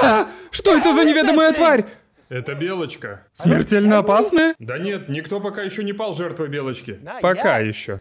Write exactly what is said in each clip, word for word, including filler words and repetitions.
А, что это за неведомая тварь? Это белочка. Смертельно опасная? Да нет, никто пока еще не пал жертвой белочки. Пока еще.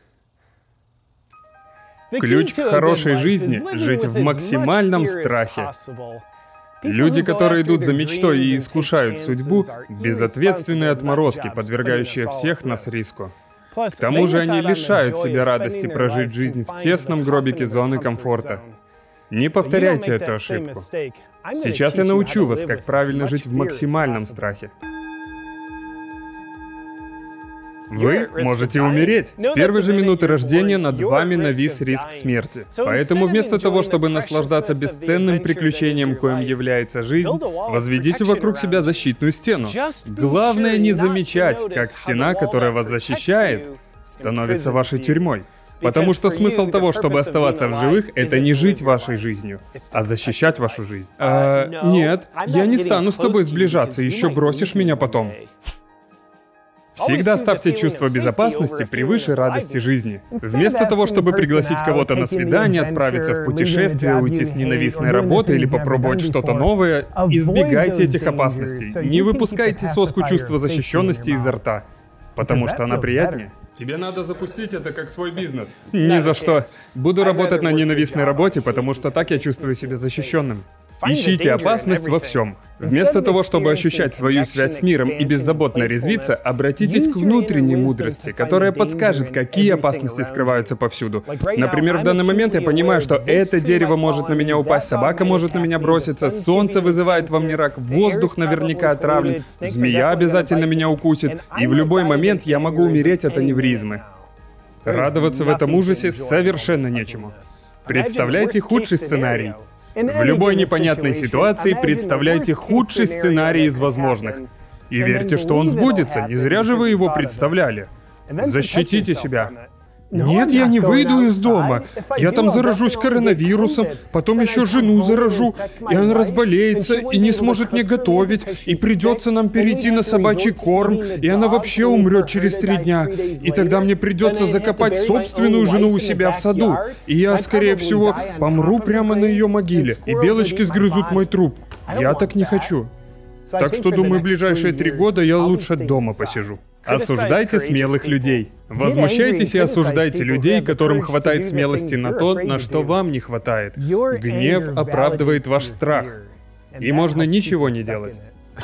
Ключ к хорошей жизни — жить в максимальном страхе. Люди, которые идут за мечтой и искушают судьбу, безответственные отморозки, подвергающие всех нас риску. К тому же они лишают себя радости прожить жизнь в тесном гробике зоны комфорта. Не повторяйте эту ошибку. Сейчас я научу вас, как правильно жить в максимальном страхе. Вы можете умереть. С первой же минуты рождения над вами навис риск смерти. Поэтому вместо того, чтобы наслаждаться бесценным приключением, коим является жизнь, возведите вокруг себя защитную стену. Главное не замечать, как стена, которая вас защищает, становится вашей тюрьмой. Потому что смысл того, чтобы оставаться в живых, это не жить вашей жизнью, а защищать вашу жизнь. А, нет, я не стану с тобой сближаться, еще бросишь меня потом. Всегда ставьте чувство безопасности превыше радости жизни. Вместо того, чтобы пригласить кого-то на свидание, отправиться в путешествие, уйти с ненавистной работы или попробовать что-то новое, избегайте этих опасностей. Не выпускайте соску чувства защищенности изо рта, потому что она приятнее. Тебе надо запустить это как свой бизнес. Ни за что. Буду работать на ненавистной работе, потому что так я чувствую себя защищенным. Ищите опасность во всем. Вместо того, чтобы ощущать свою связь с миром и беззаботно резвиться, обратитесь к внутренней мудрости, которая подскажет, какие опасности скрываются повсюду. Например, в данный момент я понимаю, что это дерево может на меня упасть, собака может на меня броситься, солнце вызывает во мне рак, воздух наверняка отравлен, змея обязательно меня укусит, и в любой момент я могу умереть от аневризмы. Радоваться в этом ужасе совершенно нечему. Представляйте худший сценарий. В любой непонятной ситуации представляйте худший сценарий из возможных. И верьте, что он сбудется, не зря же вы его представляли. Защитите себя. Нет, я не выйду из дома. Я там заражусь коронавирусом, потом еще жену заражу, и она разболеется, и не сможет мне готовить, и придется нам перейти на собачий корм, и она вообще умрет через три дня. И тогда мне придется закопать собственную жену у себя в саду, и я, скорее всего, помру прямо на ее могиле, и белочки сгрызут мой труп. Я так не хочу. Так что, думаю, в ближайшие три года я лучше дома посижу. Осуждайте смелых людей. Возмущайтесь и осуждайте людей, которым хватает смелости на то, на что вам не хватает. Гнев оправдывает ваш страх. И можно ничего не делать.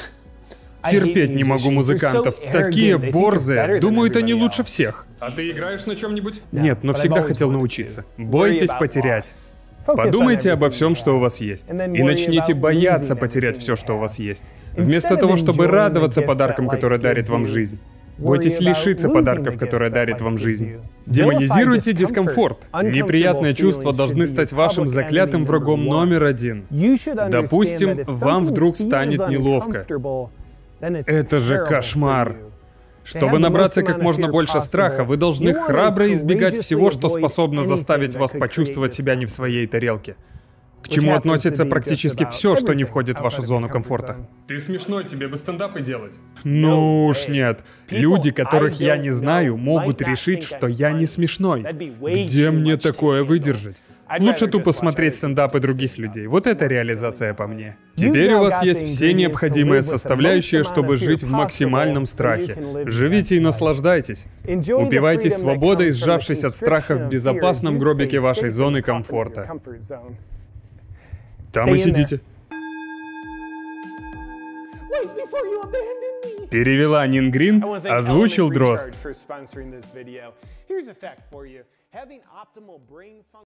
Терпеть не могу музыкантов. Такие борзые. Думают, они лучше всех. А ты играешь на чем-нибудь? Нет, но всегда хотел научиться. Бойтесь потерять. Подумайте обо всем, что у вас есть. И начните бояться потерять все, что у вас есть. Вместо того, чтобы радоваться подаркам, которые дарит вам жизнь. Бойтесь лишиться подарков, которые дарит вам жизнь. Демонизируйте дискомфорт. Неприятные чувства должны стать вашим заклятым врагом номер один. Допустим, вам вдруг станет неловко. Это же кошмар. Чтобы набраться как можно больше страха, вы должны храбро избегать всего, что способно заставить вас почувствовать себя не в своей тарелке. К чему относится практически все, что не входит в вашу зону комфорта. Ты смешной, тебе бы стендапы делать. Ну уж нет. Люди, которых я не знаю, могут решить, что я не смешной. Где мне такое выдержать? Лучше тупо смотреть стендапы других людей. Вот это реализация по мне. Теперь у вас есть все необходимые составляющие, чтобы жить в максимальном страхе. Живите и наслаждайтесь. Упивайтесь свободой, сжавшись от страха в безопасном гробике вашей зоны комфорта. Там и сидите. Перевела Нин Грин, озвучил Дрозд.